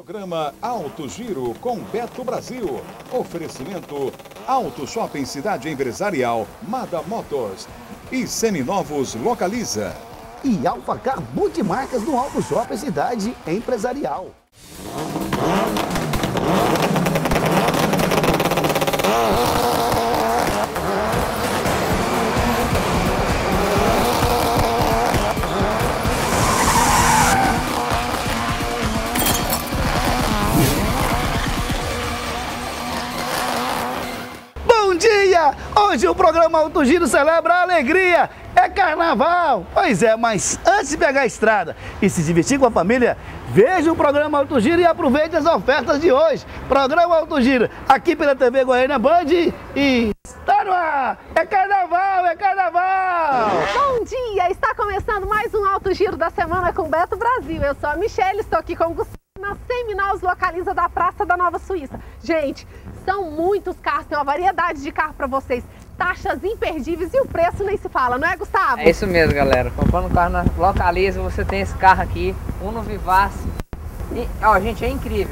Programa Alto Giro com Beto Brasil. Oferecimento Auto Shopping Cidade Empresarial, Mada Motors e Seminovos Localiza. E Alfacar Multimarcas no Auto Shopping Cidade Empresarial. Bom dia! Hoje o programa Alto Giro celebra a alegria. É carnaval! Pois é, mas antes de pegar a estrada e se divertir com a família, veja o programa Alto Giro e aproveite as ofertas de hoje. Programa Alto Giro, aqui pela TV Goiânia Band e está no ar! É carnaval, é carnaval! Bom dia! Está começando mais um Alto Giro da semana com Beto Brasil. Eu sou a Michelle, estou aqui com o Gustavo na Seminovos Localiza da Praça da Nova Suíça. Gente, são muitos carros, tem uma variedade de carro para vocês. Taxas imperdíveis e o preço nem se fala, não é, Gustavo? É isso mesmo, galera. Comprando um carro na Localiza, você tem esse carro aqui, Uno Vivace. E, ó, gente, é incrível,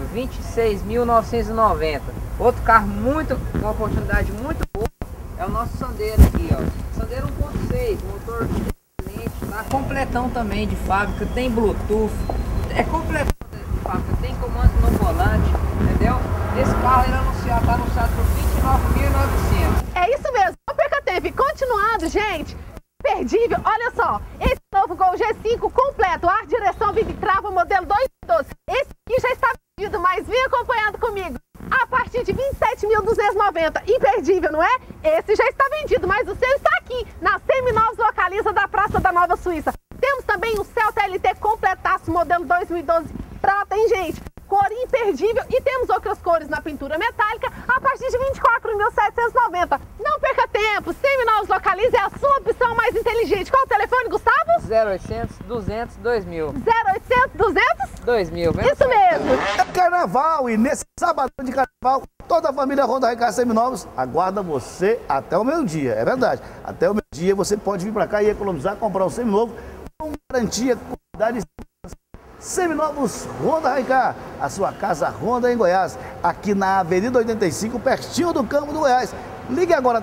26.990. Outro carro uma oportunidade muito boa, é o nosso Sandero aqui, ó. Sandero 1.6, motor excelente, tá completão também de fábrica, tem Bluetooth, é completão de fábrica, tem comando no volante, entendeu? Esse carro ele tá anunciado por 29.900. É isso mesmo, não perca tempo. E continuando, gente, imperdível, olha só, esse novo Gol G5 completo, ar, direção, vidro e trava, modelo 2012. Esse aqui já está vendido, mas vem acompanhando comigo. A partir de 27.290, imperdível, não é? Esse já está vendido, mas o seu está aqui, na Seminovos Localiza da Praça da Nova Suíça. Temos também o Celta LT completaço, modelo 2012, prata, hein, gente? Cor imperdível e temos outras cores na pintura metálica a partir de 24.790. Não perca tempo, Seminovos Localiza é a sua opção mais inteligente. Qual o telefone, Gustavo? 0800 200 2000. 0800 200 2000, Isso mesmo. É carnaval e nesse sábado de carnaval, toda a família Honda Hicar Seminovos aguarda você até o meio-dia. É verdade, até o meio-dia você pode vir para cá e economizar, comprar um seminovo com garantia, qualidade e segurança. Seminovos Honda Hicar, a sua casa Honda em Goiás, aqui na Avenida 85, pertinho do Campo do Goiás. Ligue agora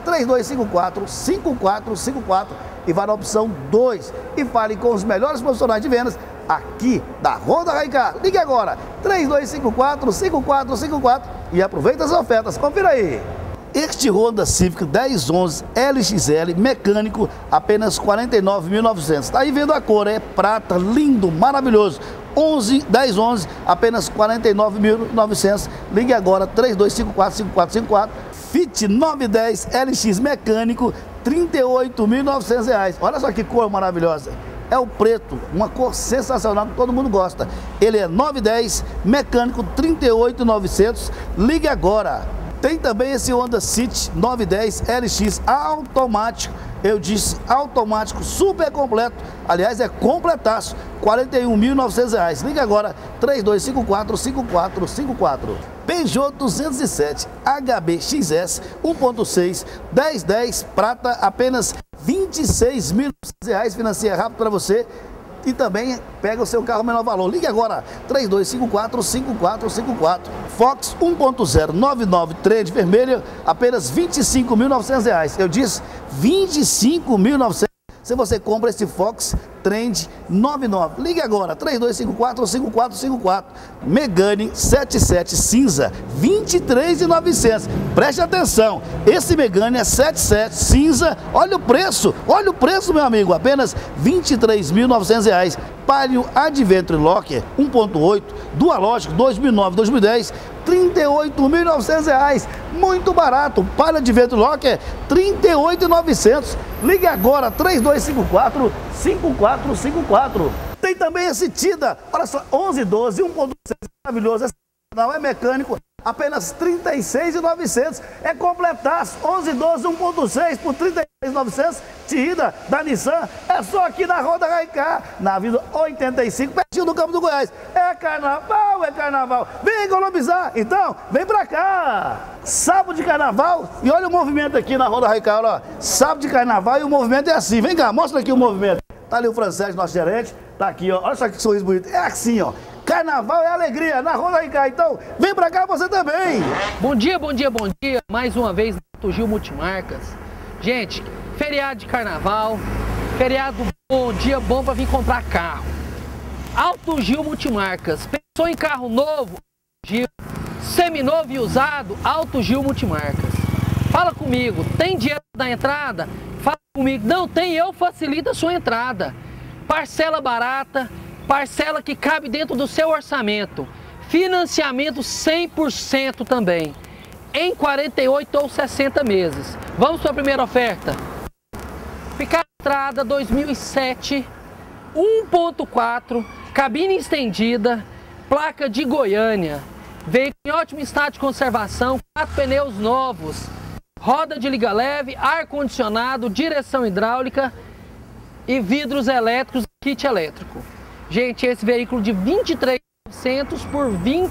3254-5454 e vá na opção 2 e fale com os melhores profissionais de vendas aqui da Honda Hicar. Ligue agora 3254-5454 e aproveita as ofertas. Confira aí. Este Honda Civic 1011 LXL mecânico, apenas 49.900. Está aí vendo a cor, é prata, lindo, maravilhoso. 1011, apenas 49.900. Ligue agora 3254-5454. Fit 910 LX mecânico, R$38.900. Olha só que cor maravilhosa. É o preto, uma cor sensacional que todo mundo gosta. Ele é 910 mecânico, R$38.900. Ligue agora. Tem também esse Honda City 910 LX automático. Eu disse automático, super completo. Aliás, é completaço, R$41.900. Liga agora, 3254-5454. Peugeot 207 HB XS 1.6 1010 prata, apenas R$26.900. Financia rápido para você. E também pega o seu carro menor valor. Ligue agora, 3254-5454. Fox 1.0 99 Trend vermelha, apenas R$25.900. Eu disse R$25.900. Se você compra esse Fox Trend 99. Ligue agora, 3254-5454. Megane 77 cinza, R$23.900. Preste atenção, esse Megane é 77 cinza. Olha o preço, meu amigo, apenas R$23.900. Palio Adventure Locker 1.8, Dualógico 2009-2010, R$38.900. Muito barato. Palio Adventure Locker, R$38.900. Ligue agora, 3254-5454. Tem também esse Tida, olha só, 1112, 1.6, maravilhoso. Esse não é mecânico, apenas R$36.900. É completaço, 1112, 1.6 por R$36.900. Tida da Nissan, é só aqui na Honda Hicar, na Avenida 85, pertinho do Campo do Goiás. É carnaval, é carnaval. Vem economizar, então, vem pra cá. Sábado de carnaval, e olha o movimento aqui na Honda Hicar, ó. Sábado de carnaval e o movimento é assim. Vem cá, mostra aqui o movimento. Tá ali o Francesc, nosso gerente, tá aqui, ó. Olha só que sorriso bonito. É assim, ó. Carnaval é alegria na Roda Ricardo. Então, vem pra cá você também. Bom dia, bom dia, bom dia. Mais uma vez, Alto Gil Multimarcas. Gente, feriado de carnaval, feriado bom, dia bom pra vir comprar carro. Alto Gil Multimarcas. Pensou em carro novo? Gil. Seminovo e usado? Alto Gil Multimarcas. Fala comigo, tem dinheiro da entrada? Fala comigo, não tem, eu facilito a sua entrada. Parcela barata, parcela que cabe dentro do seu orçamento. Financiamento 100% também, em 48 ou 60 meses. Vamos para a primeira oferta. Picape Estrada 2007, 1.4, cabine estendida, placa de Goiânia. Veículo em ótimo estado de conservação, 4 pneus novos, roda de liga leve, ar-condicionado, direção hidráulica e vidros elétricos, kit elétrico. Gente, esse veículo de 23.900 por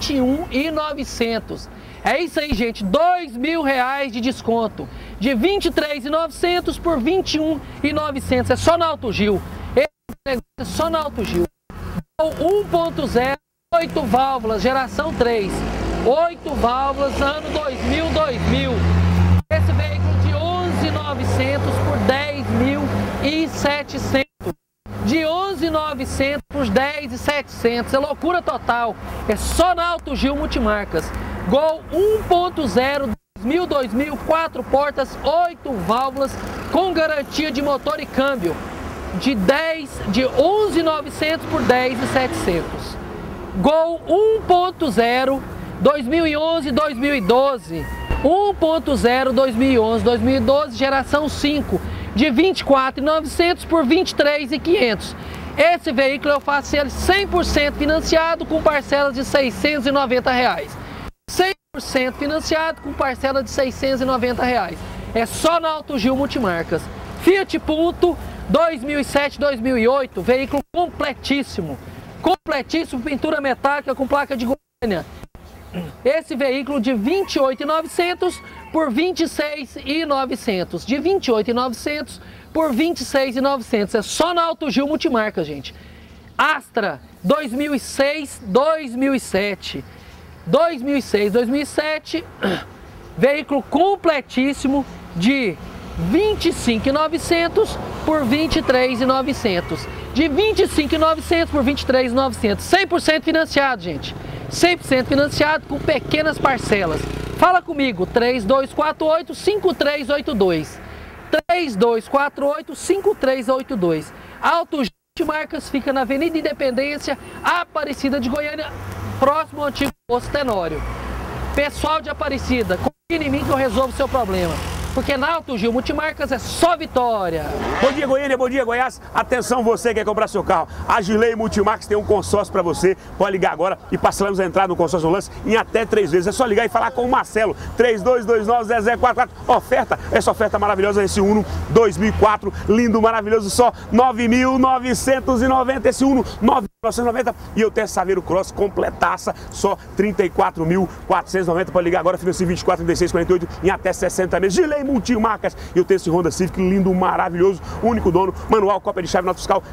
21.900. É isso aí, gente, R$2.000 de desconto. De 23.900 por 21.900. É só na Alto Gil. Esse negócio é só na Alto Gil. 1.0, 8 válvulas, geração 3. 8 válvulas, ano 2000. Esse veículo de 11.900 por 10.700. De 11.900 por 10.700. É loucura total. É só na Alto Gil Multimarcas. Gol 1.0, 2000, 4 portas, 8 válvulas, com garantia de motor e câmbio. De 11.900 por 10.700. Gol 1.0, 2011, 2012. 1.0, 2011, 2012, geração 5. De 24.900 por 23.500. Esse veículo eu faço ele 100% financiado com parcelas de R$690. 100% financiado com parcela de R$690. É só na Alto Gil Multimarcas. Fiat Punto 2007, 2008, veículo completíssimo. Completíssimo, pintura metálica com placa de Goiânia. Esse veículo de 28.900 por 26.900. De 28.900 por 26.900. É só na Alto Gil Multimarcas, gente. Astra 2006, 2007. 2007, veículo completíssimo de 25.900 por 23.900. De 25.900 por 23.900. 100% financiado, gente. 100% financiado com pequenas parcelas. Fala comigo, 3248-5382. 3248-5382. Alto Gil Multimarcas fica na Avenida Independência, Aparecida de Goiânia, próximo ao antigo posto Tenório. Pessoal de Aparecida, confia em mim que eu resolvo o seu problema. Porque na Alto Gil Multimarcas é só vitória. Bom dia, Goiânia, bom dia, Goiás. Atenção, você que quer comprar seu carro. A Gilei Multimarcas tem um consórcio para você. Pode ligar agora e parcelamos a entrada no consórcio no lance em até 3 vezes. É só ligar e falar com o Marcelo. 3229-0044. Oferta, essa oferta maravilhosa, esse Uno 2004. Lindo, maravilhoso, só 9.990. Esse Uno 9.990. E eu tenho Saveiro Cross completaça, só 34.490. Pode ligar agora, financia 24, 36, 48 em até 60 meses. Gilei Multimarcas. E eu tenho esse Honda Civic lindo, maravilhoso, único dono, manual, cópia de chave, nota fiscal,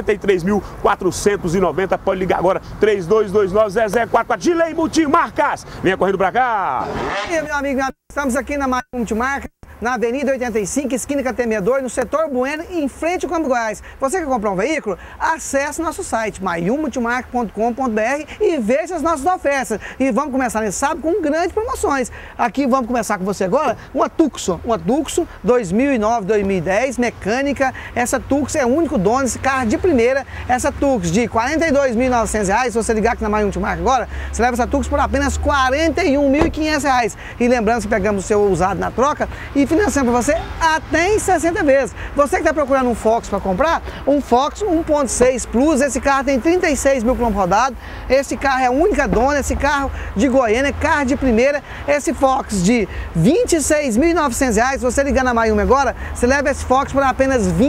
53.490. Pode ligar agora, 3229-0044. Gilei Multimarcas. Venha correndo pra cá. E aí, meu amigo, estamos aqui na Multimarcas, na Avenida 85, esquina Catemedor, no setor Bueno, em frente ao Campo Goiás. Você quer comprar um veículo? Acesse nosso site, maiumultimarcas.com.br e veja as nossas ofertas. E vamos começar nesse sábado com grandes promoções. Aqui vamos começar com você agora, uma Tucson 2009, 2010, mecânica. Essa Tucson é o único dono desse carro de primeira. Essa Tucson de R$ 42.900, se você ligar aqui na Multimarcas agora, você leva essa Tucson por apenas R$ 41.500. E lembrando que pegamos o seu usado na troca e financiando para você até em 60 vezes. Você que está procurando um Fox para comprar, um Fox 1.6 Plus, esse carro tem 36 mil quilômetros rodados, esse carro é a única dona, esse carro de Goiânia, carro de primeira, esse Fox de R$ 26.900, você ligar na Maiuma agora, você leva esse Fox por apenas R$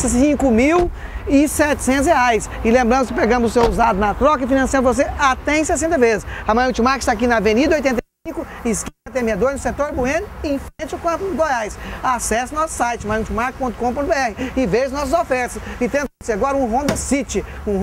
25.700. E lembrando que pegamos o seu usado na troca e financiando você até em 60 vezes. A Maiuma Multimarcas está aqui na Avenida 85, esquina Catemedor, no setor Bueno, em frente ao Campo Goiás. Acesse nosso site, maiumultimarcas.com.br e veja nossas ofertas. E tendo Agora um Honda City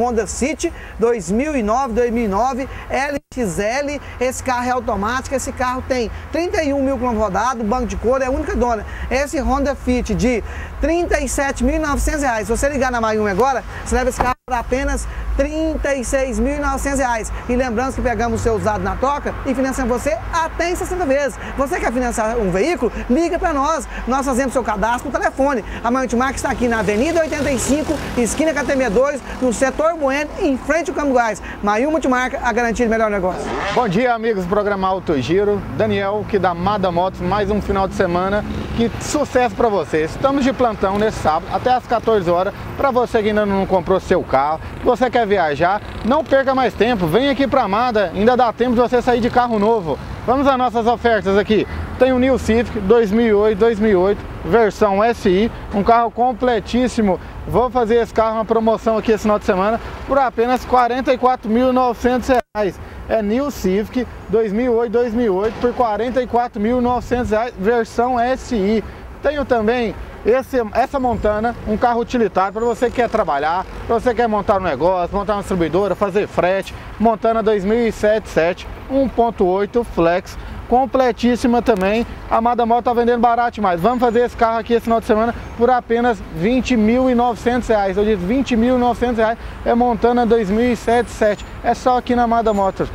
2009 LXL, esse carro é automático, esse carro tem 31 mil km rodados, banco de couro, é a única dona. Esse Honda Fit de R$ 37.900, se você ligar na Mayumi agora, você leva esse carro por apenas R$ 36.900. E lembrando que pegamos o seu usado na troca e financiamos você até em 60 vezes. Você quer financiar um veículo? Liga para nós, nós fazemos seu cadastro no telefone. A Mayumi Multimarcas está aqui na Avenida 85, esquina KTM2, no setor Bueno, em frente ao Campo Goiás. Mayumi Multimarcas, a garantia de melhor negócio. Bom dia, amigos do programa Auto Giro. Daniel, que da Mada Motos, mais um final de semana. Que sucesso para vocês. Estamos de plantão nesse sábado, até às 14 horas, para você que ainda não comprou seu carro, você quer viajar, não perca mais tempo, vem aqui para Mada, ainda dá tempo de você sair de carro novo. Vamos às nossas ofertas aqui. Tem o New Civic 2008, versão SI, um carro completíssimo. Vou fazer esse carro, uma promoção aqui esse final de semana, por apenas R$ 44.900. É New Civic 2008 por R$ 44.900, versão SI. Tenho também essa Montana, um carro utilitário para você que quer trabalhar, para você que quer montar um negócio, montar uma distribuidora, fazer frete. Montana 2007, 1.8 Flex, completíssima também. A Mada Moto está vendendo barato demais. Vamos fazer esse carro aqui esse final de semana por apenas R$ 20.900. Eu disse R$ 20.900, é Montana 2007. É só aqui na Mada Motos.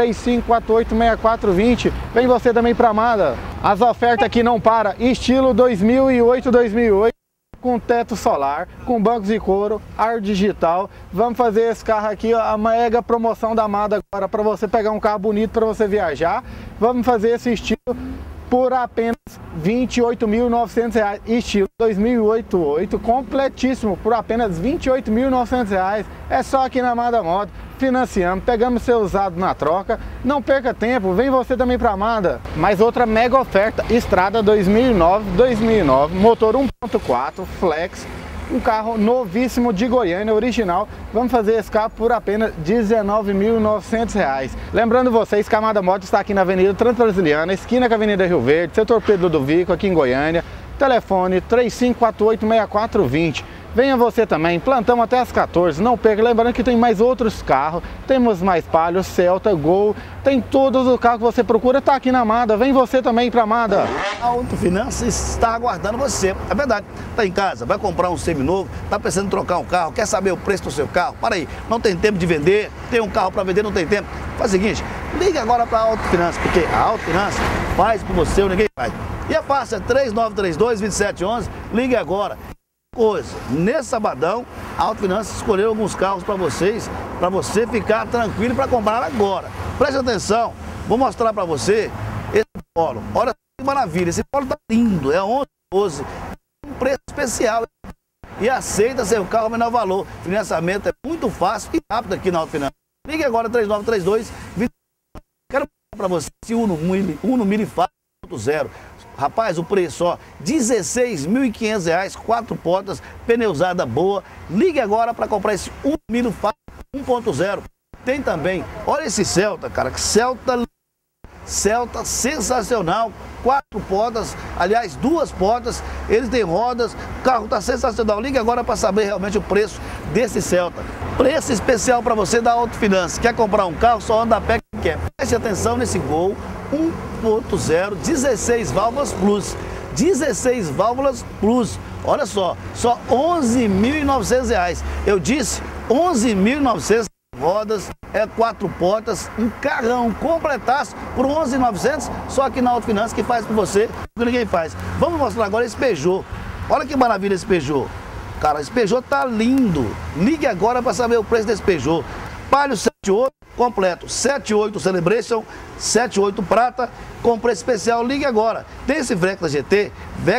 3548-6420. Vem você também para Mada. As ofertas aqui não param. Estilo 2008, com teto solar, com bancos de couro, ar digital. Vamos fazer esse carro aqui, ó, a mega promoção da Mada agora, para você pegar um carro bonito para você viajar. Vamos fazer esse estilo por apenas R$ 28.900, estilo 2008, completíssimo, por apenas R$ 28.900. É só aqui na Mada Moto, financiamos, pegamos seu usado na troca. Não perca tempo, vem você também para Mada. Mais outra mega oferta, Estrada 2009, motor 1.4 Flex, um carro novíssimo de Goiânia, original. Vamos fazer esse carro por apenas R$ 19.900. Lembrando vocês que a Mada Moto está aqui na Avenida Transbrasiliana, esquina com a Avenida Rio Verde, setor Pedro Ludovico, aqui em Goiânia. Telefone 3548-6420. Venha você também, plantão até às 14, não perca. Lembrando que tem mais outros carros, temos mais Palio, Celta, Gol, tem todos os carros que você procura, tá aqui na Mada. Vem você também para Mada. A Auto Finanças está aguardando você. É verdade, tá em casa, vai comprar um seminovo, tá pensando em trocar um carro, quer saber o preço do seu carro? Para aí, não tem tempo de vender, tem um carro para vender, não tem tempo. Faz o seguinte, liga agora para a Auto Finanças, porque a Auto Finanças faz por você ou ninguém faz. E é fácil, é 3932-2711, ligue agora. Coisa, nesse sabadão, a Auto Finanças escolheu alguns carros para vocês, para você ficar tranquilo para comprar agora. Preste atenção, vou mostrar para você esse Polo. Olha que maravilha, esse Polo tá lindo, é 1112, um preço especial e aceita seu carro ao menor valor. Financiamento é muito fácil e rápido aqui na Auto Finanças. Ligue agora 3932-2711. Quero para você esse Uno Mille Fácil 1.0. Rapaz, o preço, ó, R$ 16.500, 4 portas, pneu usada boa. Ligue agora para comprar esse Uno Mille Fácil 1.0. Tem também, olha esse Celta, cara, Celta sensacional, 4 portas, aliás, 2 portas, ele tem rodas, o carro tá sensacional. Ligue agora para saber realmente o preço desse Celta. Preço especial para você da Auto Finanças. Quer comprar um carro, só anda a pé que quer. Preste atenção nesse Gol 1.0, 16 válvulas plus. 16 válvulas plus. Olha só R$ 11.900. Eu disse R$ 11.900. Rodas, 4 portas, um carrão completaço por R$ 11.900, só aqui na Auto Finanças que faz por você o que ninguém faz. Vamos mostrar agora esse Peugeot. Olha que maravilha esse Peugeot. Cara, esse Peugeot tá lindo. Ligue agora para saber o preço desse Peugeot. Palio 78 completo, 78 Celebration, 78 prata, com preço especial. Ligue agora. Tem esse Vectra GT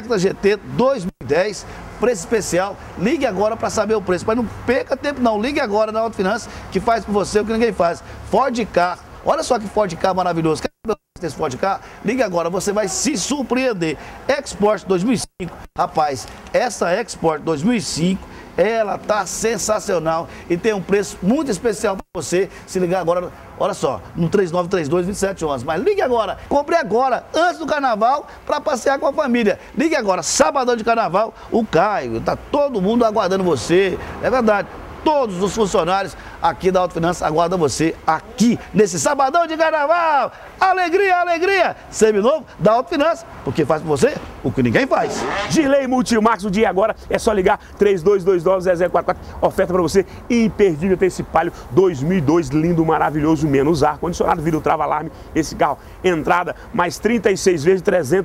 2010, preço especial. Ligue agora para saber o preço. Mas não perca tempo não, ligue agora na Auto Finanças que faz por você o que ninguém faz. Ford Ka, olha só que Ford Ka maravilhoso. Quer saber desse Ford Ka? Ligue agora, você vai se surpreender. Export 2005, rapaz, essa Export 2005 ela tá sensacional e tem um preço muito especial para você se ligar agora, olha só, no 3932-2711. Mas ligue agora, compre agora, antes do carnaval, para passear com a família. Ligue agora, sabadão de carnaval, o Caio, tá todo mundo aguardando você, é verdade. Todos os funcionários aqui da Auto Finanças aguardam você aqui nesse sabadão de carnaval. Alegria, alegria! Seminovo da Auto Finanças, porque faz por você o que ninguém faz. Gilei Multimarcas, o dia agora é só ligar 3229-0044. Oferta para você imperdível, tem esse Palio 2002, lindo, maravilhoso, menos ar-condicionado, vidro trava-alarme. Esse carro, entrada, mais 36 vezes,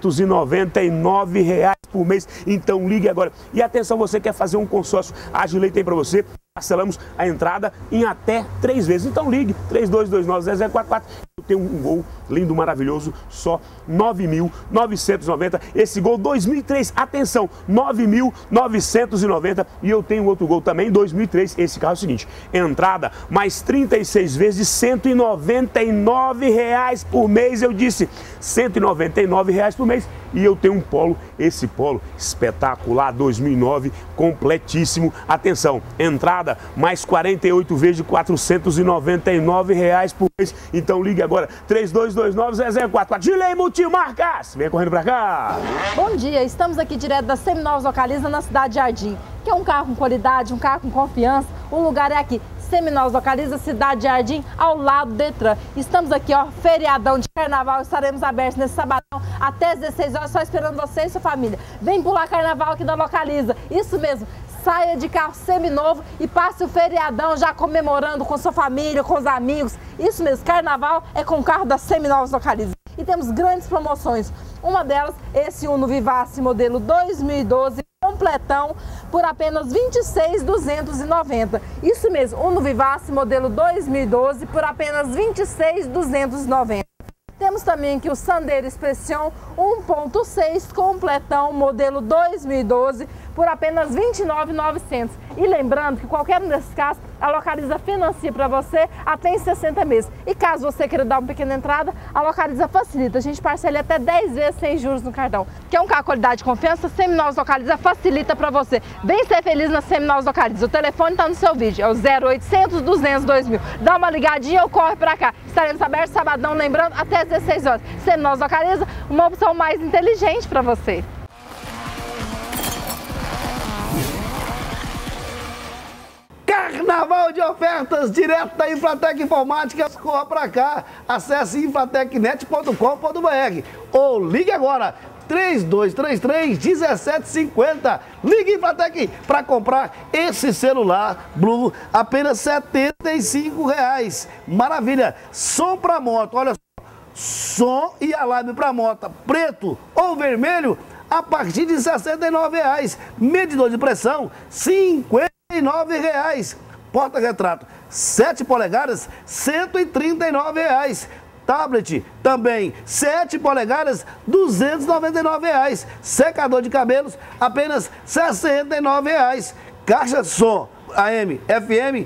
R$399 por mês. Então ligue agora. E atenção, você quer fazer um consórcio, a Gilei tem para você. Parcelamos a entrada em até 3 vezes. Então ligue, 3229-0044. Eu tenho um Gol lindo, maravilhoso, só 9.990. Esse Gol 2003, atenção, 9.990. E eu tenho outro Gol também, 2003. Esse carro é o seguinte, entrada mais 36 vezes, R$199 por mês. Eu disse, R$199 por mês. E eu tenho um Polo, esse Polo espetacular, 2009, completíssimo. Atenção, entrada mais 48 vezes de R$499 por mês. Então ligue agora, 3229-0044. Gilei Multimarcas, vem correndo pra cá. Bom dia, estamos aqui direto da Seminovos Localiza, na cidade de Jardim. Que é um carro com qualidade, um carro com confiança, o lugar é aqui. Seminovos Localiza, cidade de Jardim, ao lado do Detran. Estamos aqui, ó, feriadão de carnaval, estaremos abertos nesse sabadão até às 16 horas, só esperando você e sua família. Vem pular carnaval aqui da Localiza, isso mesmo. Saia de carro seminovo e passe o feriadão já comemorando com sua família, com os amigos. Isso mesmo, carnaval é com o carro da Seminovos Localiza. E temos grandes promoções. Uma delas, esse Uno Vivace modelo 2012, completão, por apenas R$26.290. Isso mesmo, Uno Vivace modelo 2012 por apenas R$26.290. Temos também aqui o Sandero Expression 1.6 completão modelo 2012 por apenas R$29.900. E lembrando que qualquer um desses casos, a Localiza financia para você até em 60 meses. E caso você queira dar uma pequena entrada, a Localiza facilita. A gente parcela até 10 vezes sem juros no cartão. Quer um carro qualidade e confiança? Seminovos Localiza facilita para você. Vem ser feliz na Seminovos Localiza. O telefone está no seu vídeo, é o 0800 200 2000. Dá uma ligadinha ou corre para cá. Estaremos abertos sabadão, lembrando, até às 16 horas. Seminovos Localiza, uma opção mais inteligente para você. Carnaval de ofertas direto da Infratec Informática, corra pra cá, acesse infratecnet.com.br ou ligue agora, 3233-1750. Ligue Infratec para comprar esse celular Blue, apenas R$75. Maravilha, som pra moto, olha só, som e alarme pra moto, preto ou vermelho, a partir de R$69. Medidor de pressão, R$59. Porta-retrato 7 polegadas, R$139. Tablet também 7 polegadas, R$299. Secador de cabelos, apenas R$69. Caixa som AM, FM,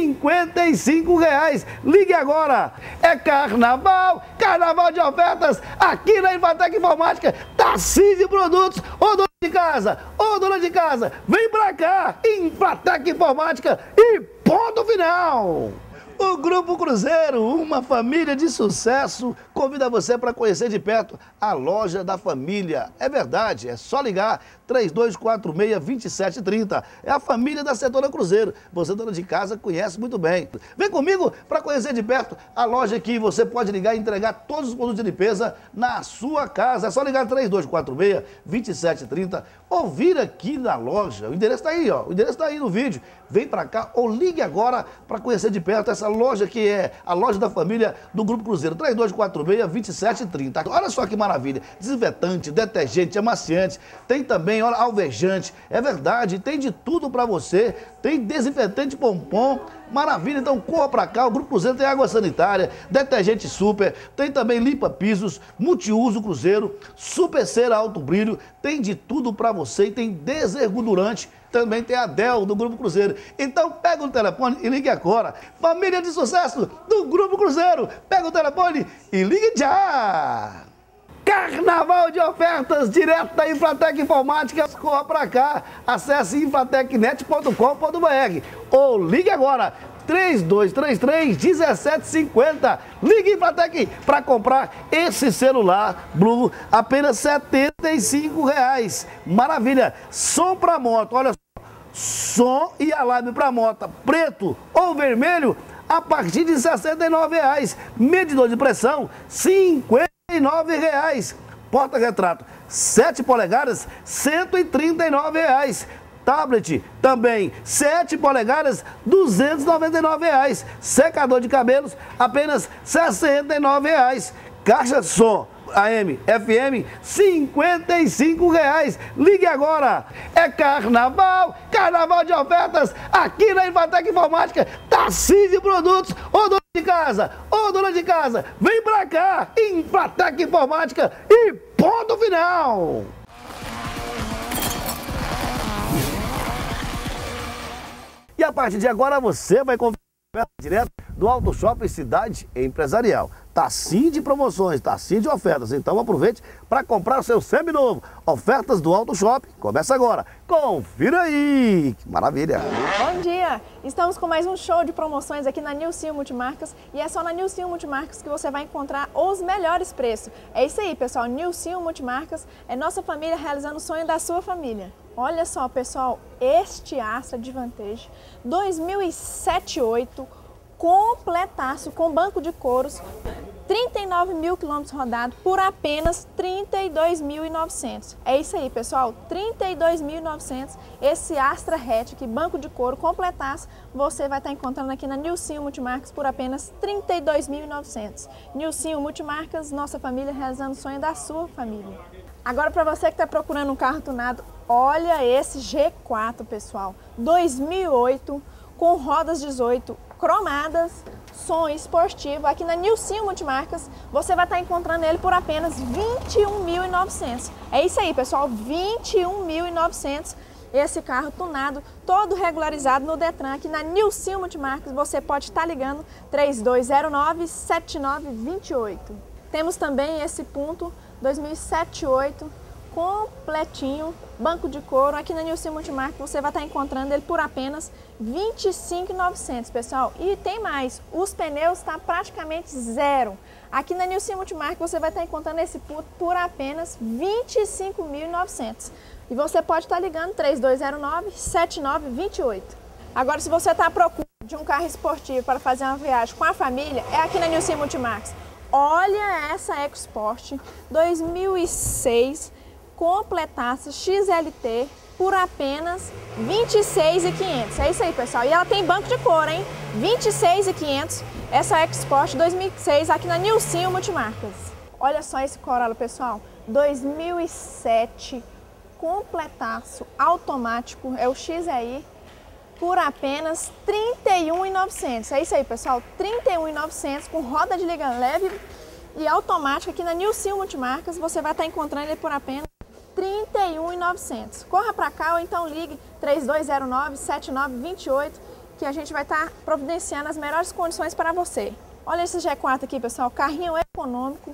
R$55. Ligue agora. É carnaval, carnaval de ofertas aqui na Infratec Informática. Tarcísio Produtos, ô dona de casa, vem pra cá, Infratec Informática e ponto final. O Grupo Cruzeiro, uma família de sucesso, convida você para conhecer de perto a loja da família. É verdade, é só ligar 3246-2730. É a família da Setora Cruzeiro. Você, dona de casa, conhece muito bem. Vem comigo para conhecer de perto a loja que você pode ligar e entregar todos os produtos de limpeza na sua casa. É só ligar 3246-2730 ou vir aqui na loja. O endereço está aí, ó. O endereço está aí no vídeo. Vem para cá ou ligue agora para conhecer de perto essa loja que é a loja da família do Grupo Cruzeiro. 3246-2730. Olha só que maravilha. Desinfetante, detergente, amaciante. Tem também, olha, alvejante. É verdade, tem de tudo para você. Tem desinfetante pompom. Maravilha, então corra para cá. O Grupo Cruzeiro tem água sanitária, detergente super, tem também limpa pisos, multiuso Cruzeiro, super cera alto brilho, tem de tudo para você e tem desergudurante. Também tem a Del do Grupo Cruzeiro. Então pega o telefone e ligue agora. Família de sucesso do Grupo Cruzeiro. Pega o telefone e ligue já! Carnaval de ofertas direto da Infratec Informática. Corra para cá. Acesse infratecnet.com.br ou ligue agora. 3233-1750. Ligue Infratec para comprar esse celular Blue, apenas R$ 75. Maravilha. Som para moto, olha só. Som e alarme para moto, preto ou vermelho, a partir de R$ 69. Medidor de pressão, R$ 59. Porta-retrato, 7 polegadas, R$ 139. Tablet, também 7 polegadas, R$ 299. Secador de cabelos, apenas R$ 69. Caixa som AM, FM, R$ 55. Ligue agora. É carnaval, carnaval de ofertas aqui na Infratec Informática. Tarcísio Produtos. Ô dona de casa, vem pra cá. Infratec Informática e ponto final. E a partir de agora você vai conferir direto do Auto Shopping Cidade Empresarial. Tá sim de promoções, tá sim de ofertas. Então aproveite para comprar o seu seminovo. Ofertas do Auto Shopping. Começa agora. Confira aí. Que maravilha. Bom dia. Estamos com mais um show de promoções aqui na Nilcinho Multimarcas. E é só na Nilcinho Multimarcas que você vai encontrar os melhores preços. É isso aí, pessoal. Nilcinho Multimarcas é nossa família realizando o sonho da sua família. Olha só, pessoal, este Astra de Vantage 2007-8, completaço, com banco de couros, 39 mil quilômetros rodados por apenas 32.900. É isso aí, pessoal, 32.900. Esse Astra Hatch, que banco de couro, completaço, você vai estar encontrando aqui na Nilcinho Multimarcas por apenas 32.900. Nilcinho Multimarcas, nossa família realizando o sonho da sua família. Agora, para você que está procurando um carro tunado, olha esse G4, pessoal, 2008, com rodas 18 cromadas, som esportivo. Aqui na Nilcinho Multimarcas, você vai estar encontrando ele por apenas 21.900. É isso aí, pessoal, 21.900. Esse carro tunado, todo regularizado no Detran. Aqui na Nilcinho Multimarcas, você pode estar ligando 3209-7928. Temos também esse Punto 2007-8, completinho, banco de couro. Aqui na Nilcinho Multimarcas você vai estar encontrando ele por apenas 25.900, pessoal. E tem mais, os pneus estão praticamente zero. Aqui na Nilcinho Multimarcas você vai estar encontrando esse Punto por apenas 25.900. E você pode estar ligando 3209-7928. Agora, se você está à procura de um carro esportivo para fazer uma viagem com a família, é aqui na Nilcinho Multimarcas. Olha essa EcoSport 2006, completaça XLT por apenas 26.500. É isso aí, pessoal. E ela tem banco de couro, hein? 26.500. Essa EcoSport 2006 aqui na Nilcinho Multimarcas. Olha só esse Corolla, pessoal. 2007, completaço, automático, é o XEI, por apenas 31.900. É isso aí, pessoal, 31.900 com roda de liga leve e automática. Aqui na Nilcinho Multimarcas você vai estar encontrando ele por apenas 31.900. Corra para cá ou então ligue 3209-7928 que a gente vai estar providenciando as melhores condições para você. Olha esse G4 aqui, pessoal, carrinho econômico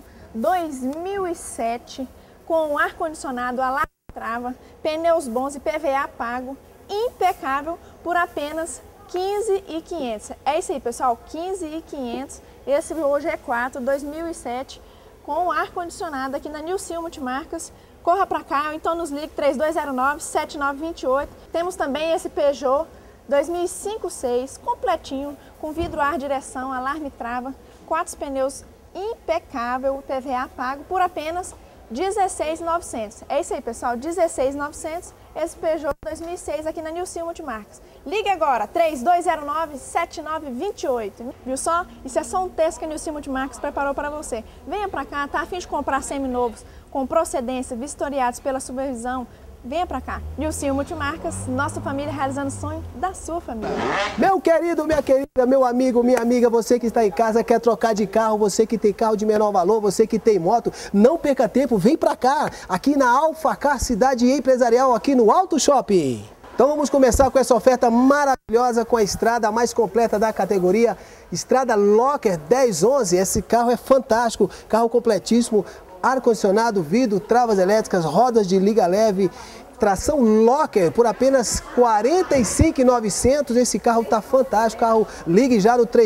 2007 com ar-condicionado, alarme trava, pneus bons e PVA pago, impecável, por apenas 15.500. É isso aí, pessoal, 15.500. Esse hoje é 4 2007 com ar-condicionado aqui na Nilcinho Multimarcas. Corra para cá ou então nos ligue 3209-7928. Temos também esse Peugeot 2005-6 completinho com vidro ar direção, alarme trava, 4 pneus impecável, PVA pago por apenas 16.900. É isso aí, pessoal, 16.900. Esse Peugeot 2006 aqui na Nilcinho Multimarcas. Ligue agora, 3209-7928. Viu só? Isso é só um teste que a Nilcinho Multimarcas preparou para você. Venha para cá, tá a fim de comprar seminovos com procedência, vistoriados pela supervisão. Venha pra cá. Nilcinho Multimarcas, nossa família realizando o sonho da sua família. Meu querido, minha querida, meu amigo, minha amiga, você que está em casa, quer trocar de carro, você que tem carro de menor valor, você que tem moto, não perca tempo, vem pra cá, aqui na Alfacar Cidade Empresarial, aqui no Auto Shopping. Então vamos começar com essa oferta maravilhosa com a estrada mais completa da categoria, Estrada Locker 1011. Esse carro é fantástico, carro completíssimo, ar-condicionado, vidro, travas elétricas, rodas de liga leve, tração Locker por apenas R$ 45.900. Esse carro está fantástico. Carro, ligue já no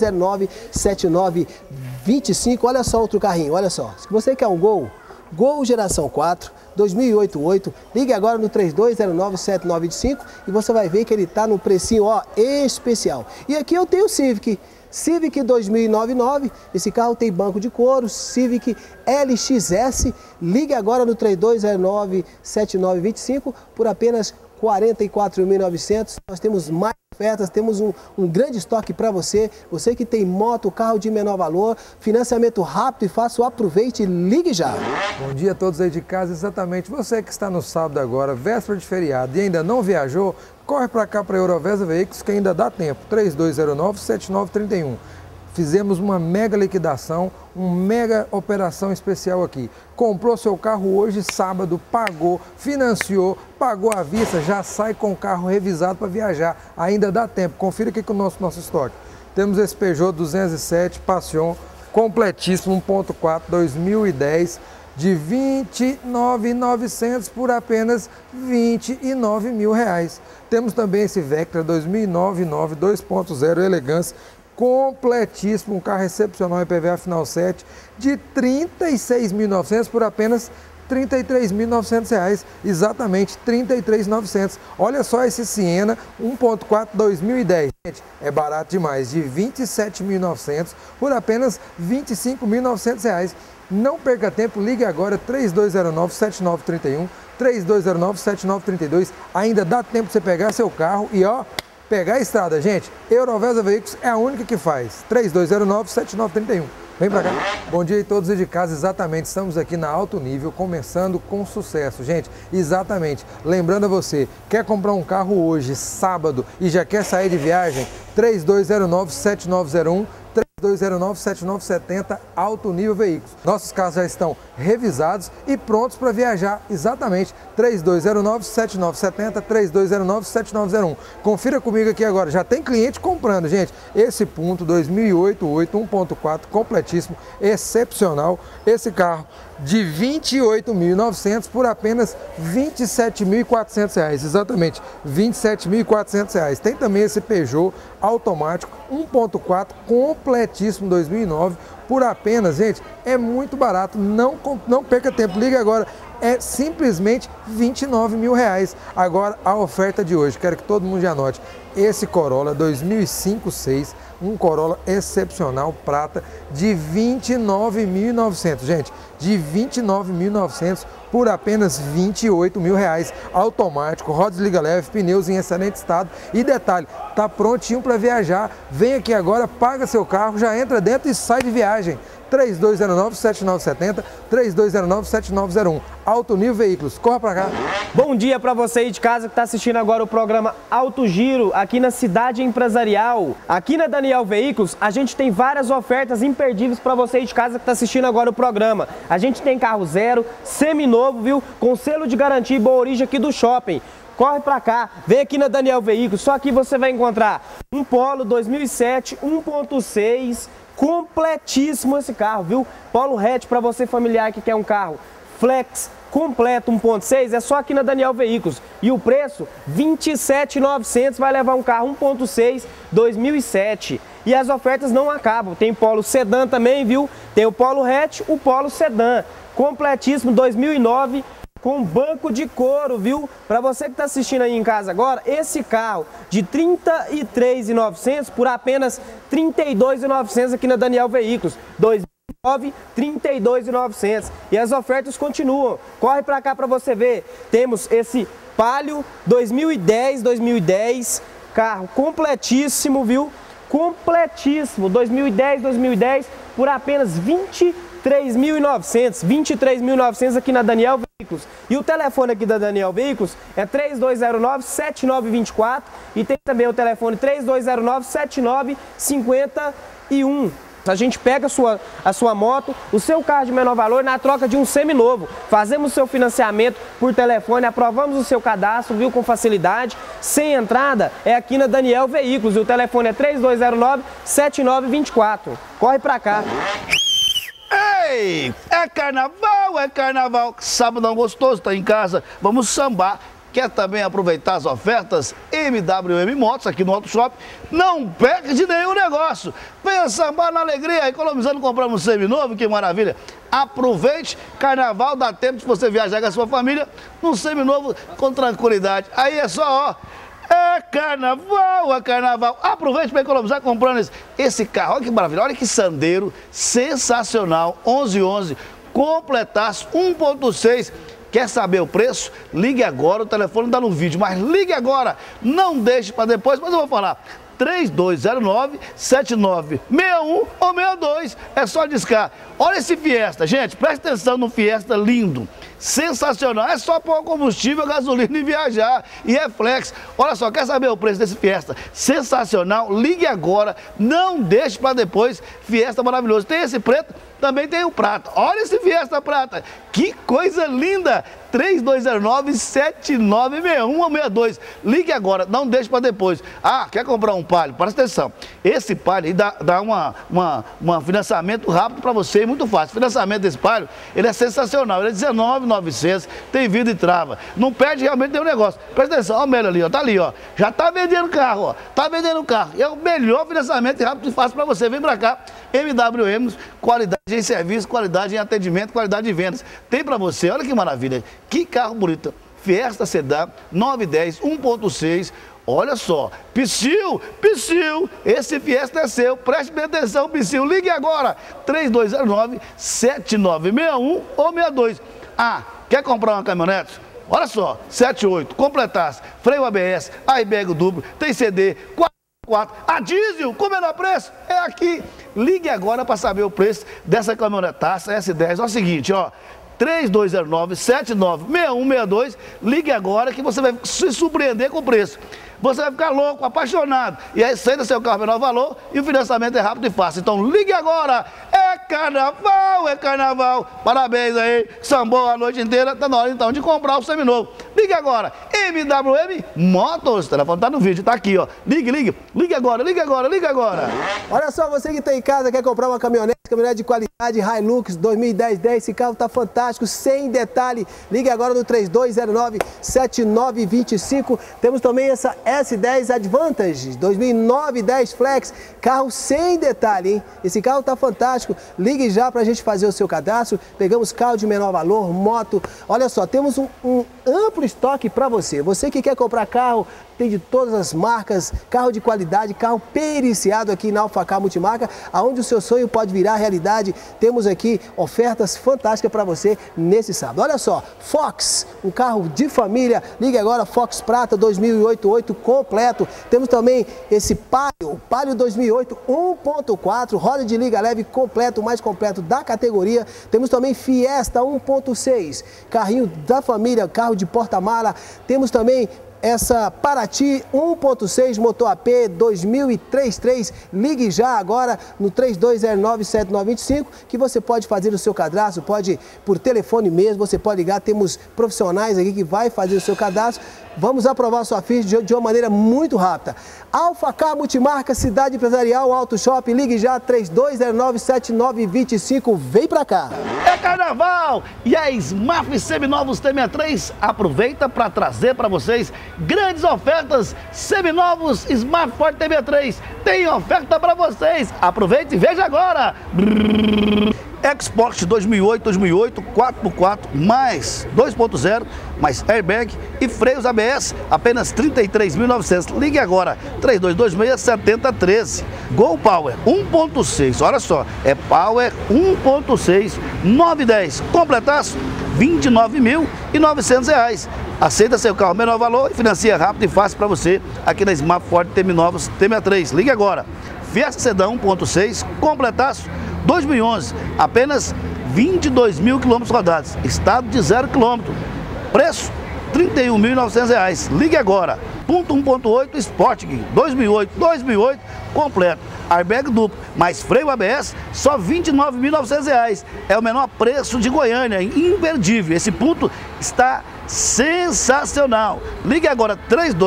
3209-7925. Olha só outro carrinho, olha só. Se você quer um Gol geração 4, 2008, ligue agora no 3209-7925 e você vai ver que ele está no precinho, ó, especial. E aqui eu tenho o Civic 2009, esse carro tem banco de couro, Civic LXS, ligue agora no 3209-7925 por apenas R$ 44.900. Nós temos mais ofertas, temos um grande estoque para você, você que tem moto, carro de menor valor, financiamento rápido e fácil, aproveite e ligue já. Bom dia a todos aí de casa, exatamente, você que está no sábado agora, véspera de feriado e ainda não viajou, corre para cá para a Eurovesa Veículos que ainda dá tempo, 3209-7931. Fizemos uma mega liquidação, uma mega operação especial aqui. Comprou seu carro hoje, sábado, pagou, financiou, pagou à vista, já sai com o carro revisado para viajar. Ainda dá tempo. Confira aqui com o nosso estoque. Temos esse Peugeot 207 Passion, completíssimo, 1.4, 2010, de R$ 29.900 por apenas R$ 29.000. Temos também esse Vectra 2009 2.0 Elegance, completíssimo, um carro excepcional IPVA final 7 de R$ 36.900 por apenas R$ 33.900, exatamente R$ 33.900. Olha só esse Siena 1.4 2010, gente, é barato demais, de R$ 27.900 por apenas R$ 25.900. Não perca tempo, ligue agora 3209-7931, 3209-7932, ainda dá tempo de você pegar seu carro e ó, pegar a estrada, gente. Eurovesa Veículos é a única que faz. 3209-7931. Vem pra cá. Bom dia a todos de casa, exatamente, estamos aqui na Alto Nível, começando com sucesso, gente, exatamente, lembrando a você, quer comprar um carro hoje, sábado, e já quer sair de viagem, 3209-7901, 3209-7970, Alto Nível Veículos. Nossos carros já estão revisados e prontos para viajar, exatamente, 3209-7970, 3209-7901. Confira comigo aqui agora, já tem cliente comprando, gente. Esse Punto 2008 1.4, completíssimo, excepcional. Esse carro de R$ 28.900 por apenas R$ 27.400, exatamente, R$ 27.400. Tem também esse Peugeot automático 1.4 completíssimo 2009 por apenas, gente, é muito barato, não perca tempo, liga agora, é simplesmente R$ 29.000. Agora a oferta de hoje, quero que todo mundo já anote, esse Corolla 2005 6, um Corolla excepcional prata de R$ 29.900, gente, de R$ 29.900 por apenas R$ 28.000, automático, rodas liga leve, pneus em excelente estado e detalhe, tá prontinho para viajar. Vem aqui agora, paga seu carro, já entra dentro e sai de viagem. 3209-7970, 3209-7901. Alto Nível Veículos, corra pra cá. Bom dia para você aí de casa que está assistindo agora o programa Alto Giro, aqui na Cidade Empresarial. Aqui na Daniel Veículos, a gente tem várias ofertas imperdíveis para você aí de casa que está assistindo agora o programa. A gente tem carro zero, seminovo, viu? Com selo de garantia e boa origem aqui do shopping. Corre pra cá, vem aqui na Daniel Veículos, só aqui você vai encontrar um Polo 2007 1.6, completíssimo esse carro, viu? Polo hatch para você familiar que quer um carro flex completo 1.6, é só aqui na Daniel Veículos. E o preço, R$ 27.900, vai levar um carro 1.6 2007. E as ofertas não acabam, tem Polo sedã também, viu? Tem o Polo hatch, o Polo sedã, completíssimo 2009, com banco de couro, viu? Para você que está assistindo aí em casa agora, esse carro de R$ 33.900 por apenas R$ 32.900 aqui na Daniel Veículos. 2009, R$ 32.900. E as ofertas continuam. Corre para cá para você ver. Temos esse Palio 2010, carro completíssimo, viu? Completíssimo, 2010, por apenas R$ 23.900 aqui na Daniel Veículos. E o telefone aqui da Daniel Veículos é 3209-7924 e tem também o telefone 3209-7951. A gente pega a sua moto, o seu carro de menor valor na troca de um seminovo. Fazemos o seu financiamento por telefone, aprovamos o seu cadastro, viu, com facilidade. Sem entrada é aqui na Daniel Veículos e o telefone é 3209-7924. Corre pra cá. Ei! Ei, é carnaval, sábado gostoso, tá em casa, vamos sambar. Quer também aproveitar as ofertas MWM Motos aqui no Auto Shop? Não perca de nenhum negócio. Venha sambar na alegria, economizando, comprando um seminovo, que maravilha. Aproveite, carnaval, dá tempo de você viajar com a sua família num seminovo com tranquilidade. Aí é só, ó, é carnaval. Aproveite para economizar comprando esse carro. Olha que maravilha, olha que Sandero sensacional, 1111, completaço, 1.6. Quer saber o preço? Ligue agora, o telefone está no vídeo, mas ligue agora, não deixe para depois, mas eu vou falar. 3209-7961 ou 62, é só discar. Olha esse Fiesta, gente, presta atenção no Fiesta lindo, sensacional, é só pôr combustível, gasolina e viajar, e é flex. Olha só, quer saber o preço desse Fiesta? Sensacional, ligue agora, não deixe para depois, Fiesta maravilhoso. Tem esse preto, também tem o prata. Olha esse Fiesta prata, que coisa linda! 3209-7961 ou 62. Ligue agora, não deixe para depois. Ah, quer comprar um Palio? Presta atenção. Esse Palio dá um financiamento rápido para você, muito fácil. O financiamento desse Palio, ele é sensacional. Ele é 19.900, tem vida e trava. Não perde realmente nenhum negócio. Presta atenção, olha o Melo ali, ó, tá ali, ó. Já tá vendendo carro, ó. Tá vendendo carro. É o melhor financiamento rápido e fácil para você. Vem para cá. MWM, qualidade em serviço, qualidade em atendimento, qualidade de vendas. Tem para você, olha que maravilha. Que carro bonito. Fiesta Sedan 910 1.6. Olha só, Psyu, esse Fiesta é seu. Preste bem atenção, Psyu. Ligue agora, 3209-7961 ou 62. Ah, quer comprar uma caminhonete? Olha só, 78, completasse, freio ABS, airbag duplo, tem CD, 4, a diesel, com o menor preço, é aqui. Ligue agora para saber o preço dessa caminhonetaça S10. Olha o seguinte, ó. 3209-796162, ligue agora que você vai se surpreender com o preço. Você vai ficar louco, apaixonado. E aí sai do seu carro menor valor e o financiamento é rápido e fácil. Então ligue agora. É carnaval. Parabéns aí. Sambou a noite inteira. Tá na hora então de comprar o seminovo. Ligue agora. MWM Motos. O telefone tá no vídeo, tá aqui, ó. Ligue agora. Olha só, você que tá em casa, quer comprar uma caminhonete de qualidade, Hilux 2010, esse carro tá fantástico, sem detalhe. Ligue agora no 3209-7925. Temos também essa S10 Advantage 2009-10 Flex, carro sem detalhe, hein? Esse carro tá fantástico. Ligue já pra gente fazer o seu cadastro. Pegamos carro de menor valor, moto. Olha só, temos um amplo estoque para você. Você que quer comprar carro, tem de todas as marcas, carro de qualidade, carro periciado aqui na Alfacar Multimarca, aonde o seu sonho pode virar realidade. Temos aqui ofertas fantásticas para você nesse sábado. Olha só, Fox, um carro de família. Ligue agora, Fox Prata 2008 completo. Temos também esse Palio 2008 1.4, roda de liga leve completo, o mais completo da categoria. Temos também Fiesta 1.6, carrinho da família, carro de porta-mala. Temos também essa Paraty 1.6 motor AP 2003. Ligue já agora no 3209-7925 que você pode fazer o seu cadastro, pode por telefone mesmo, você pode ligar, temos profissionais aqui que vai fazer o seu cadastro. Vamos aprovar sua ficha de uma maneira muito rápida. Alfacar Multimarca, Cidade Empresarial, Auto Shop, ligue já 3209-7925, vem pra cá. É carnaval e a Smaf Seminovos T63 aproveita para trazer para vocês grandes ofertas. Seminovos Smaf Forte T63 tem oferta para vocês. Aproveite e veja agora. Export 2008, 4x4, mais 2.0, mais airbag e freios ABS, apenas 33.900. Ligue agora, 3226-7013. Gol Power 1.6, olha só, é Power 1.6, 910, completaço, R$29.900. Aceita seu carro menor valor e financia rápido e fácil para você aqui na Smart Ford Seminovos T63. Ligue agora. Fiesta Sedan 1.6, completaço, 2011, apenas 22.000 quilômetros rodados, estado de 0 quilômetro, preço R$31.900. Ligue agora. 1.8 Sporting 2008 completo, airbag duplo, mais freio ABS, só R$29.900. É o menor preço de Goiânia, imperdível. Esse ponto está sensacional. Ligue agora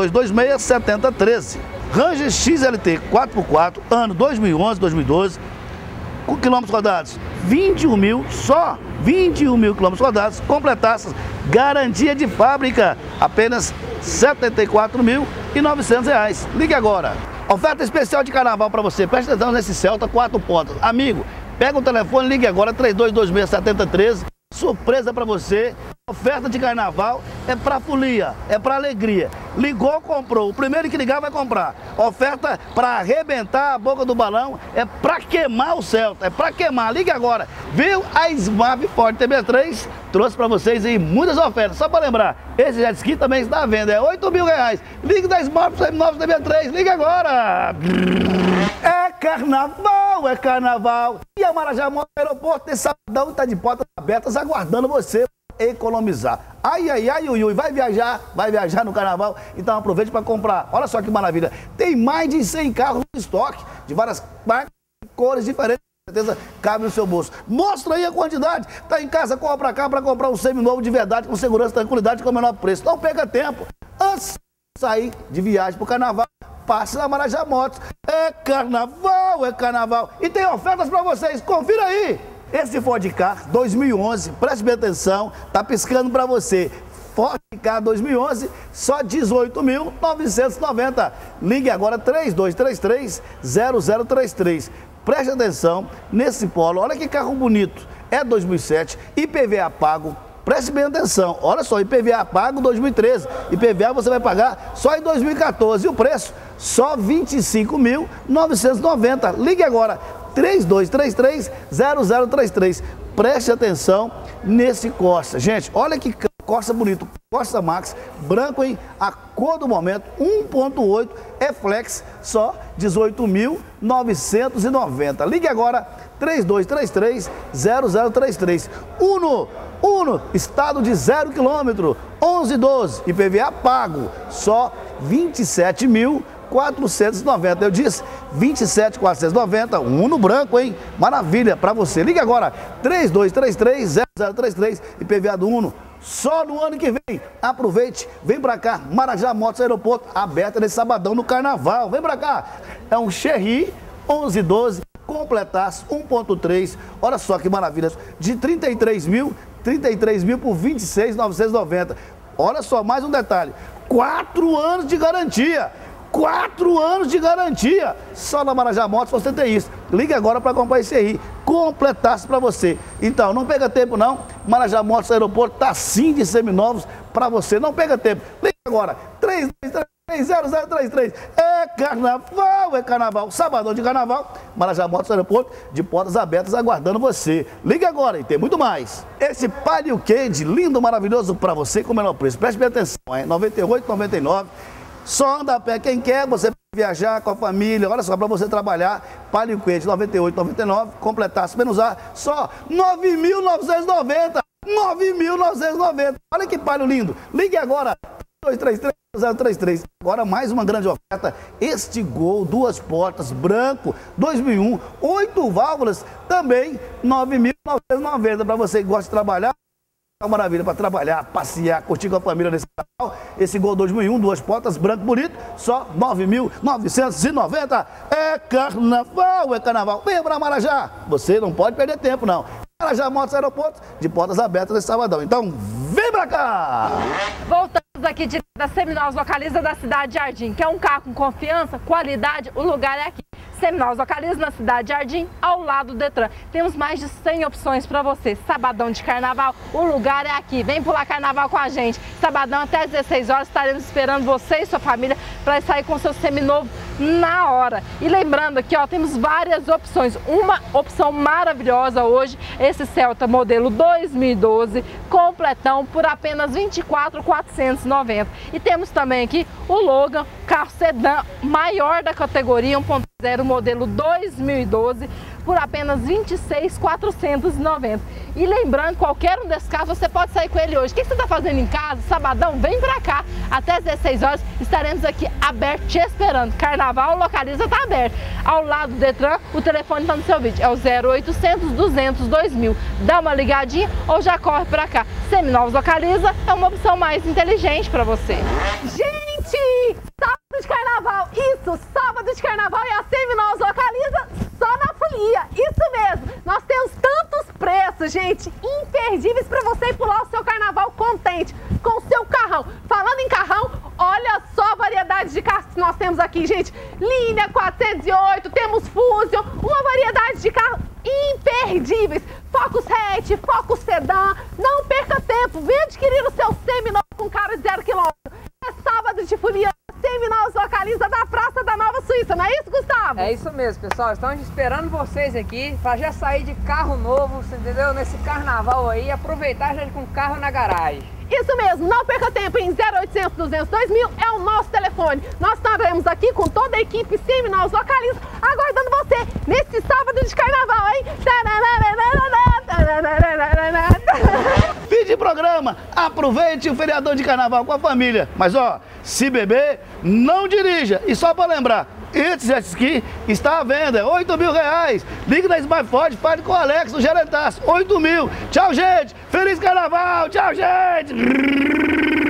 3226-7013. Ranger XLT 4x4, ano 2011, 2012, com quilômetros rodados, 21 mil, só 21 mil quilômetros rodados, completaços, garantia de fábrica, apenas R$ 74.900. Ligue agora. Oferta especial de carnaval para você, presta atenção nesse Celta 4 portas. Amigo, pega o telefone, ligue agora, 3226-7013, surpresa para você. Oferta de carnaval é pra folia, é pra alegria. Ligou, comprou. O primeiro que ligar vai comprar. Oferta pra arrebentar a boca do balão, é pra queimar o Celta, é pra queimar. Ligue agora. Viu? A Smart Forte TB3 trouxe pra vocês aí muitas ofertas. Só pra lembrar, esse jet ski também está à venda, é R$ 8.000. Ligue da Smart Forte TB3, ligue agora. É carnaval, é carnaval. E a Marajá Motos no aeroporto, esse sabadão está de portas abertas aguardando você economizar. Ai, ai, ai, ui, ui, vai viajar no carnaval, então aproveite para comprar. Olha só que maravilha, tem mais de 100 carros no estoque, de várias marcas, cores diferentes, com certeza cabe no seu bolso. Mostra aí a quantidade, tá em casa, corra para cá para comprar um seminovo de verdade, com segurança, tranquilidade, com o menor preço. Não perca tempo, antes de sair de viagem para o carnaval, passe na Marajá Motos. É carnaval, é carnaval. E tem ofertas para vocês, confira aí. Esse Ford Ka 2011, preste bem atenção, tá piscando para você. Ford Ka 2011, só R$ 18.990. Ligue agora 3233-0033. Preste atenção nesse Polo, olha que carro bonito. É 2007, IPVA pago. Preste bem atenção, olha só, IPVA pago 2013, IPVA você vai pagar só em 2014 e o preço só R$ 25.990. Ligue agora, 3233-0033. Preste atenção nesse Corsa. Gente, olha que Corsa bonito, Corsa Max, branco, hein? A cor do momento, 1.8, é flex, só R$ 18.990. Ligue agora, 3233-0033. Uno, estado de 0 km, 1112, IPVA pago, só R$ 27.490. Eu disse 27.490, Uno branco, hein? Maravilha para você. Liga agora, 3233-0033, IPVA do Uno. Só no ano que vem. Aproveite, vem pra cá, Marajá Motos Aeroporto, aberta nesse sabadão no carnaval. Vem pra cá. É um Chery 1112, completaço, 1.3. Olha só que maravilha. De 33 mil por 26.990. Olha só, mais um detalhe. 4 anos de garantia. 4 anos de garantia. Só na Marajá Motos você tem isso. Liga agora para comprar esse aí. Completasse para você. Então, não perca tempo não. Marajá Motos Aeroporto tá sim de seminovos para você. Não perca tempo. Liga agora. 3233-0033. É carnaval. Sabadão de carnaval. Marajá Motos Aeroporto de portas abertas aguardando você. Liga agora e tem muito mais. Esse Palio Cade lindo, maravilhoso para você com o menor preço. Preste bem atenção, hein? R$ 98,99. Só anda a pé quem quer, você viajar com a família, olha só, para você trabalhar, Palio Cade 98,99, completasse menos A, só R$ 9.990, 9.990. Olha que Palio lindo. Ligue agora, 233-0033. Agora mais uma grande oferta, este Gol, 2 portas, branco, 2001, 8 válvulas, também R$ 9.990, para você que gosta de trabalhar. Uma maravilha para trabalhar, passear, curtir com a família nesse canal. Esse Gol 2001, 2 portas, branco bonito, só R$ 9.990. É carnaval, é carnaval. Venha para Marajá, você não pode perder tempo não. Marajá Motos Aeroporto, de portas abertas nesse sabadão. Então, vem para cá! Voltamos aqui de da Seminovos, localiza da cidade de Jardim. Quer um carro com confiança, qualidade? O lugar é aqui. Seminovos, localiza na cidade de Jardim, ao lado do Detran. Temos mais de 100 opções para você. Sabadão de carnaval, o lugar é aqui. Vem pular carnaval com a gente. Sabadão até às 16 horas, estaremos esperando você e sua família para sair com o seu seminovo na hora. E lembrando aqui, ó, temos várias opções. Uma opção maravilhosa hoje, esse Celta modelo 2012, completão, por apenas R$ 24.490. E temos também aqui o Logan, carro sedã maior da categoria, 1.0 modelo 2012, por apenas R$ 26.490. E lembrando, qualquer um desses carros você pode sair com ele hoje. O que você está fazendo em casa? Sabadão, vem pra cá. Até às 16 horas estaremos aqui abertos te esperando. Carnaval, localiza, tá aberto. Ao lado do Detran, o telefone está no seu vídeo. É o 0800 200 2000. Dá uma ligadinha ou já corre pra cá. Seminovos localiza é uma opção mais inteligente para você. Gente, sábado de carnaval. Isso, sábado de carnaval e a Seminovos localiza só na folia. Isso mesmo. Nós temos tanto conteúdo, gente, imperdíveis para você pular o seu carnaval contente com o seu carrão. Falando em carrão, olha só a variedade de carros que nós temos aqui, gente. Linha 408, temos Fusion, uma variedade de carros imperdíveis. Focus hatch, Focus sedã. Não perca tempo, vem adquirir o seu seminovo com cara de 0 km. É sábado de folia. Seminovos localiza da Praça da Nova Suíça, não é isso, Gustavo? É isso mesmo, pessoal. Estamos esperando vocês aqui para já sair de carro novo, você entendeu? Nesse carnaval aí, aproveitar já com o carro na garagem. Isso mesmo, não perca tempo, em 0800 200 2000 é o nosso telefone. Nós estaremos aqui com toda a equipe Seminovos Localiza, aguardando você nesse sábado de carnaval, hein? Fim de programa, aproveite o feriadão de carnaval com a família. Mas ó, se beber, não dirija. E só para lembrar, esse jet ski está à venda, R$8.000. Ligue na Smart Ford, fale com o Alex, o gerentaço, 8 mil. Tchau, gente. Feliz carnaval. Tchau, gente.